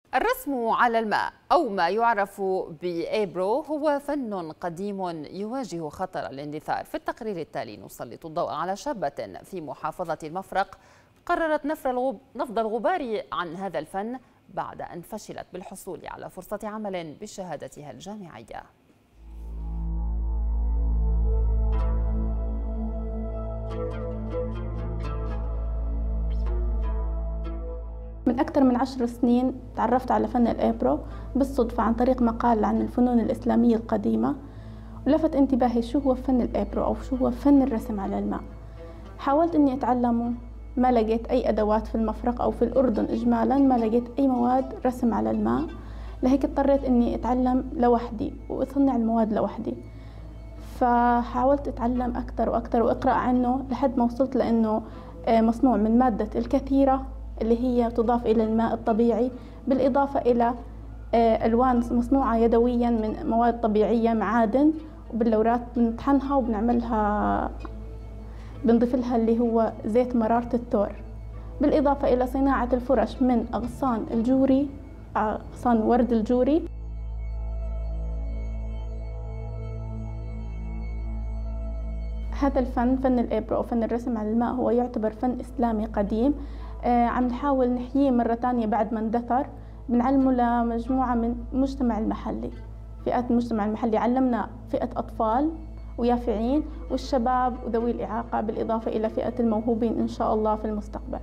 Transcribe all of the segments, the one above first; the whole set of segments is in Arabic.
الرسم على الماء أو ما يعرف بإيبرو هو فن قديم يواجه خطر الاندثار. في التقرير التالي نسلط الضوء على شابة في محافظة المفرق قررت نفض الغبار عن هذا الفن بعد أن فشلت بالحصول على فرصة عمل بشهادتها الجامعية. من أكثر من 10 سنين تعرفت على فن الإيبرو بالصدفة عن طريق مقال عن الفنون الإسلامية القديمة، ولفت انتباهي شو هو فن الإيبرو أو شو هو فن الرسم على الماء. حاولت إني أتعلمه، ما لقيت أي أدوات في المفرق أو في الأردن إجمالا، ما لقيت أي مواد رسم على الماء، لهيك اضطريت إني أتعلم لوحدي وأصنع المواد لوحدي. فحاولت أتعلم أكثر وأكثر وأقرأ عنه لحد ما وصلت لأنه مصنوع من مادة الكثيرة اللي هي تضاف إلى الماء الطبيعي، بالإضافة إلى ألوان مصنوعة يدويا من مواد طبيعية معادن، وباللورات بنطحنها وبنعملها بنضيف لها اللي هو زيت مرارة الثور، بالإضافة إلى صناعة الفرش من أغصان الجوري، أغصان ورد الجوري. هذا الفن، فن الإيبرو أو فن الرسم على الماء، هو يعتبر فن إسلامي قديم، عم نحاول نحييه مرة تانية بعد ما اندثر. بنعلمه لمجموعة من المجتمع المحلي، فئات المجتمع المحلي. علمنا فئة أطفال ويافعين والشباب وذوي الإعاقة، بالإضافة إلى فئة الموهوبين إن شاء الله في المستقبل.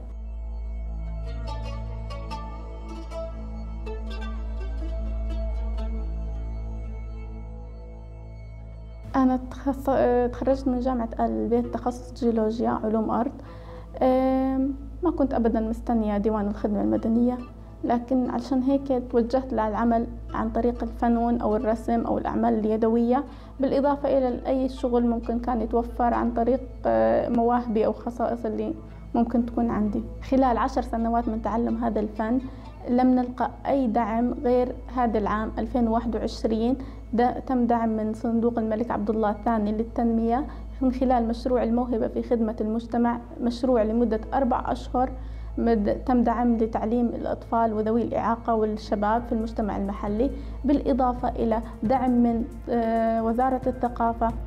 أنا تخرجت من جامعة آل البيت تخصص جيولوجيا علوم أرض. ما كنت أبدا مستنية ديوان الخدمة المدنية، لكن علشان هيك توجهت للعمل عن طريق الفنون أو الرسم أو الأعمال اليدوية، بالإضافة إلى أي شغل ممكن كان يتوفر عن طريق مواهبي أو خصائص اللي ممكن تكون عندي. خلال 10 سنوات من تعلم هذا الفن لم نلقى أي دعم غير هذا العام 2021 تم دعم من صندوق الملك عبد الله الثاني للتنمية من خلال مشروع الموهبة في خدمة المجتمع، مشروع لمدة 4 أشهر تم دعم لتعليم الأطفال وذوي الإعاقة والشباب في المجتمع المحلي، بالإضافة إلى دعم من وزارة الثقافة